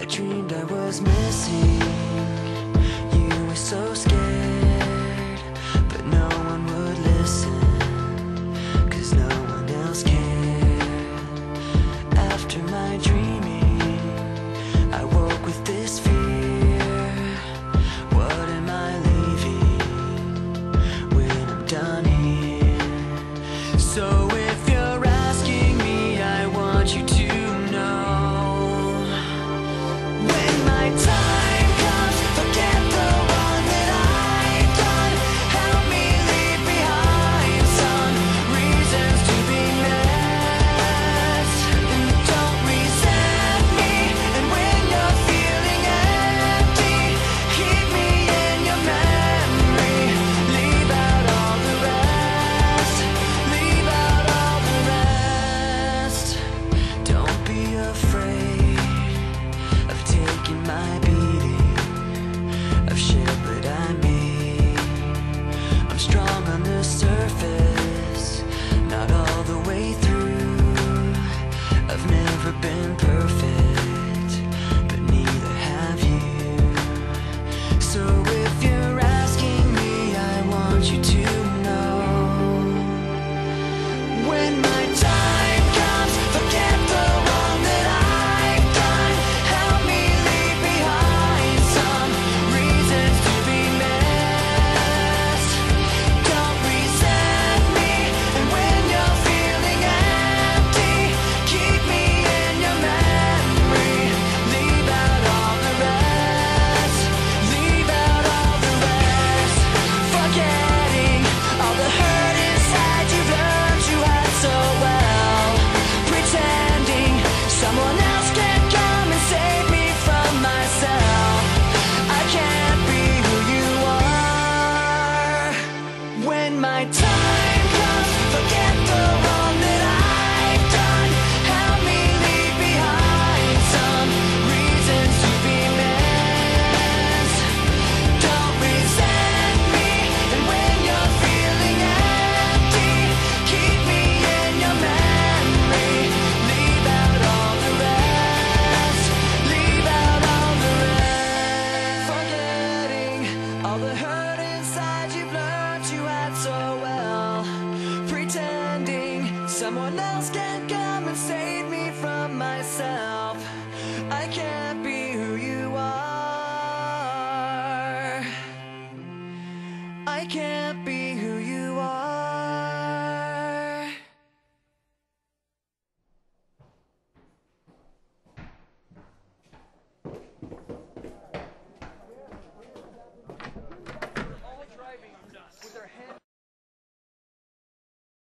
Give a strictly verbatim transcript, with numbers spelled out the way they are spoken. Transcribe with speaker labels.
Speaker 1: I dreamed I was missing. You were so scared, but no one would listen, 'cause no one else cared. After my dreaming, I woke with this fear. What am I leaving when I'm done here? So if you're asking me, I want you to my beating of shit, but I mean, I'm strong on the surface, not all the way through. I've never been perfect, but neither have you. So if you're asking me, I want you to know, when my time comes, forget the one that I've done. Help me leave behind some reasons to be missed. Don't resent me, and when you're feeling empty, keep me in your memory. Leave out all the rest. Leave out all the rest. Forgetting all the hurt inside you've learned you had so well. Pretending someone else can come and save me from myself. I can't be who you are. When my time comes, forget the one that I've done. Help me leave behind some reasons to be missed. Don't resent me, and when you're feeling empty, keep me in your memory. Leave out all the rest. Leave out all the rest. Forgetting all the hurt inside you've learned you had so well. Pretending someone else can come and save me from myself. I can't